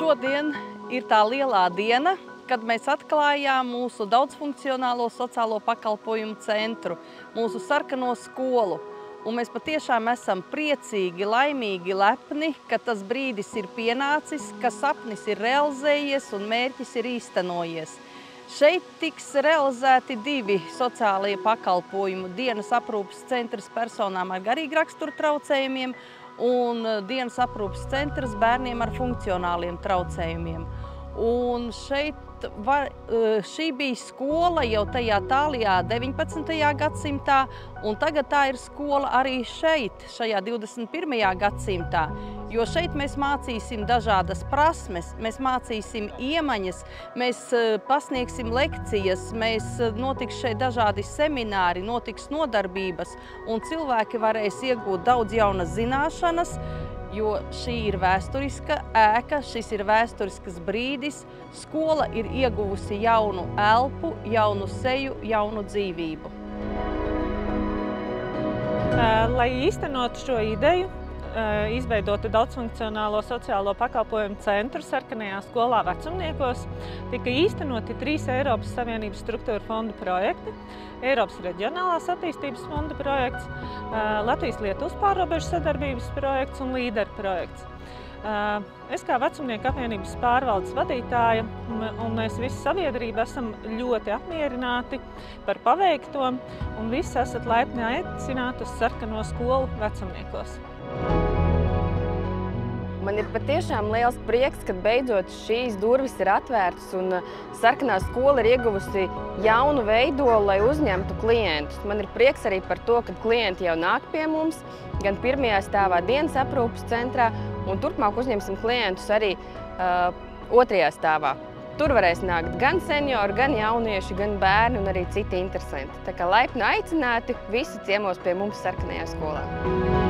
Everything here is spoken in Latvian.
Šodien ir tā lielā diena, kad mēs atklājām mūsu daudzfunkcionālo sociālo pakalpojumu centru, mūsu sarkano skolu. Un mēs patiešām esam priecīgi, laimīgi, lepni, ka tas brīdis ir pienācis, ka sapnis ir realizējies un mērķis ir īstenojies. Šeit tiks realizēti divi sociālie pakalpojumi – dienas aprūpes centrs personām ar garīgu raksturu traucējumiem un dienas aprūpes centrs bērniem ar funkcionāliem traucējumiem. Un šī bija skola jau tajā tālajā 19. gadsimtā, un tagad tā ir skola arī šeit, šajā 21. gadsimtā. Jo šeit mēs mācīsim dažādas prasmes, mēs mācīsim iemaņas, mēs pasniegsim lekcijas, notiks šeit dažādi semināri, notiks nodarbības, un cilvēki varēs iegūt daudz jaunas zināšanas, jo šī ir vēsturiska ēka, šis ir vēsturisks brīdis. Skola ir ieguvusi jaunu elpu, jaunu seju, jaunu dzīvību. Lai īstenotu šo ideju, izveidotu daudzfunkcionālo sociālo pakalpojumu centru Sarkanajā skolā vecumniekos, tika īstenoti 3 Eiropas Savienības struktūra fondu projekti, Eiropas Reģionālās attīstības fonda projekts, Latvijas-Lietuvas pārrobežu sadarbības projekts un līderu projekts. Es kā Vecumnieku apvienības pārvaldes vadītāja un mēs visi sabiedrība esam ļoti apmierināti par paveikto un visi esat laipni aicināti uz Sarkano skolu vecumniekos. Man ir patiešām liels prieks, ka beidzot šīs durvis ir atvērtas un Sarkanā skola ir ieguvusi jaunu veidolu, lai uzņemtu klientus. Man ir prieks arī par to, ka klienti jau nāk pie mums, gan pirmajā stāvā dienas aprūpes centrā, un turpmāk uzņemsim klientus arī otrajā stāvā. Tur varēs nākt gan seniori, gan jaunieši, gan bērni un arī citi interesanti. Tā kā laipni aicināti visi ciemos pie mums Sarkanajā skolā.